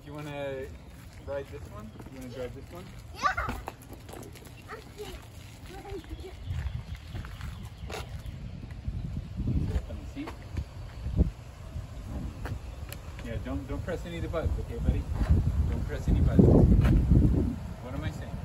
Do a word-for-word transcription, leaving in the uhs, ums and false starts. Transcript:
Do you want to ride this one? Do you want to drive this one? Yeah. Sit up on the seat. Yeah, don't don't press any of the buttons, okay, buddy? Don't press any buttons. What am I saying?